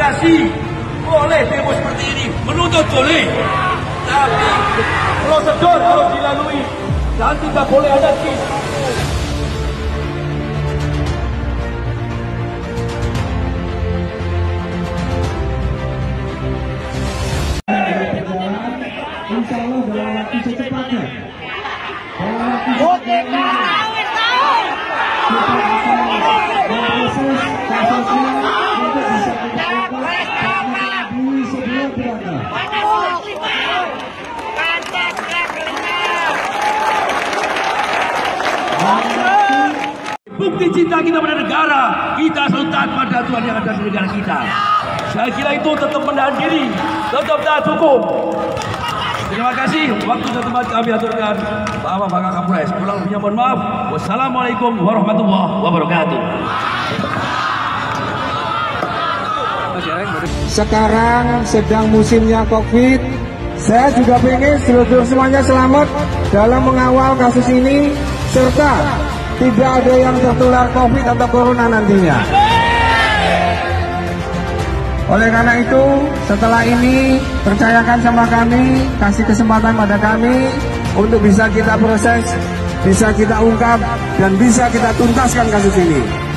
demokrasi. Boleh demo seperti ini, menuntut boleh. Tapi prosedur harus dilalui dan tidak boleh ada kes. Insya Allah dalam waktu secepatnya. Bukti cinta kita pada negara, kita selalu taat pada aturan yang ada di negara kita. Saya kira itu tetap menahan diri, tetap taat hukum. Terima kasih. Waktu dan tempat kami aturkan. Bapak Kapolres. Pulang punya mohon maaf. Wassalamualaikum warahmatullahi wabarakatuh. Sekarang sedang musimnya COVID. Saya juga ingin seluruh semuanya selamat dalam mengawal kasus ini, serta tidak ada yang tertular COVID atau Corona nantinya. Oleh karena itu, setelah ini percayakan sama kami, kasih kesempatan pada kami untuk bisa kita proses, bisa kita ungkap, dan bisa kita tuntaskan kasus ini.